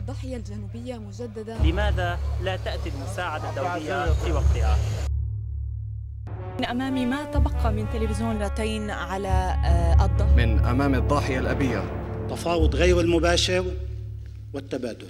الضاحية الجنوبية مجددا. لماذا لا تأتي المساعدة الدولية في وقتها؟ من أمامي ما تبقى من تلفزيون رتين على الضاحية، من أمام الضاحية الأبية تفاوض غير المباشر والتبادل.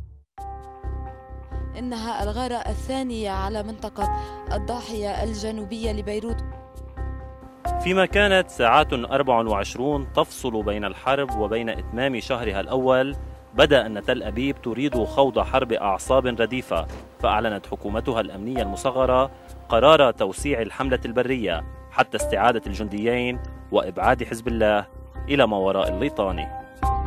إنها الغارة الثانية على منطقة الضاحية الجنوبية لبيروت. فيما كانت ساعات 24 تفصل بين الحرب وبين إتمام شهرها الأول، بدأ أن تل أبيب تريد خوض حرب أعصاب رديفة، فأعلنت حكومتها الأمنية المصغرة قرار توسيع الحملة البرية حتى استعادة الجنديين وإبعاد حزب الله إلى ما وراء الليطاني.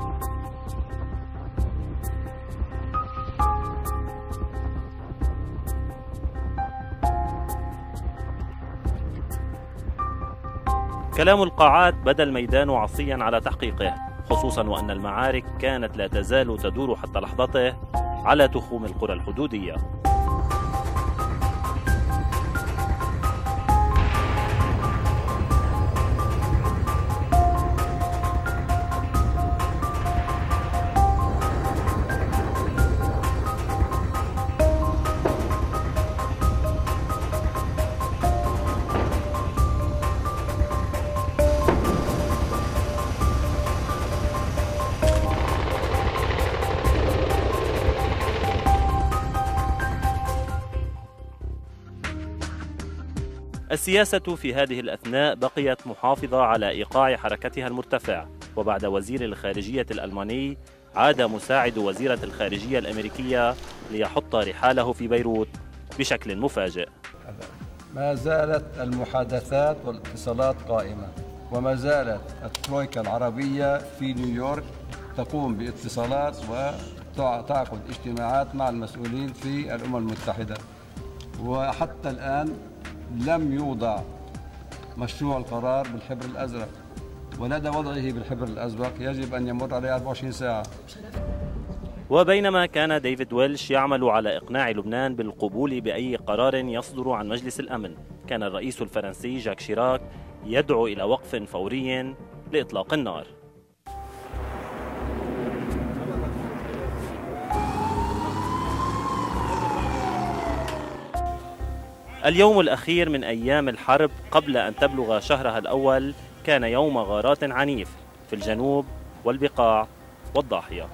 كلام القاعات بدا الميدان عصيا على تحقيقه، خصوصا وأن المعارك كانت لا تزال تدور حتى لحظته على تخوم القرى الحدودية. السياسة في هذه الأثناء بقيت محافظة على إيقاع حركتها المرتفع، وبعد وزير الخارجية الألماني عاد مساعد وزيرة الخارجية الأمريكية ليحط رحاله في بيروت بشكل مفاجئ. ما زالت المحادثات والاتصالات قائمة، وما زالت الترويكا العربية في نيويورك تقوم باتصالات وتعقد اجتماعات مع المسؤولين في الأمم المتحدة، وحتى الآن لم يوضع مشروع القرار بالحبر الأزرق، ولدى وضعه بالحبر الأزرق يجب أن يمر عليه 24 ساعة. وبينما كان ديفيد ويلش يعمل على إقناع لبنان بالقبول بأي قرار يصدر عن مجلس الأمن، كان الرئيس الفرنسي جاك شيراك يدعو إلى وقف فوري لإطلاق النار. اليوم الأخير من أيام الحرب قبل أن تبلغ شهرها الأول كان يوم غارات عنيف في الجنوب والبقاع والضاحية.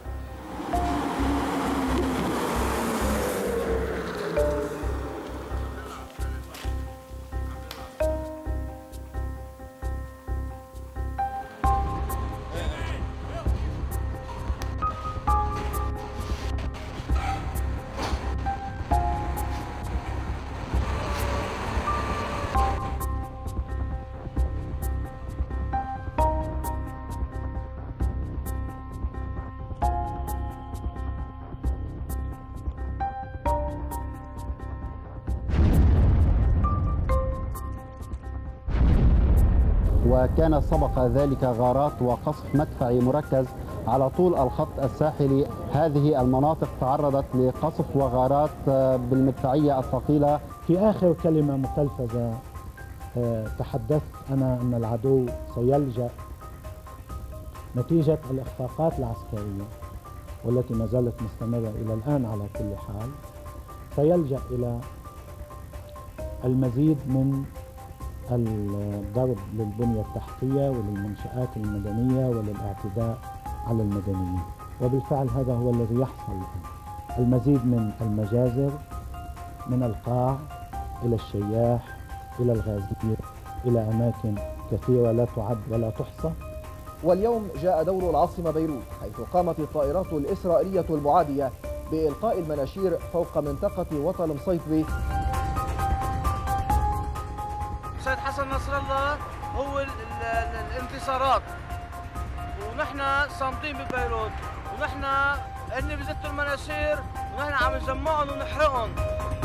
وكان سبق ذلك غارات وقصف مدفعي مركز على طول الخط الساحلي. هذه المناطق تعرضت لقصف وغارات بالمدفعية الثقيلة. في آخر كلمة متلفزة تحدثت أنا أن العدو سيلجأ نتيجة الإخفاقات العسكرية والتي ما زالت مستمرة إلى الآن على كل حال، سيلجأ إلى المزيد من الضرب للبنية التحتية وللمنشآت المدنية وللاعتداء على المدنيين، وبالفعل هذا هو الذي يحصل الآن. المزيد من المجازر من القاع إلى الشياح إلى الغازية إلى أماكن كثيرة لا تعد ولا تحصى. واليوم جاء دور العاصمة بيروت، حيث قامت الطائرات الإسرائيلية المعادية بإلقاء المناشير فوق منطقة وطن مصيفي. سيد حسن نصر الله هو الانتصارات، ونحن صامتين ببيروت، ونحن هن بزتوا المناشير ونحن عم نجمعهم ونحرقهم.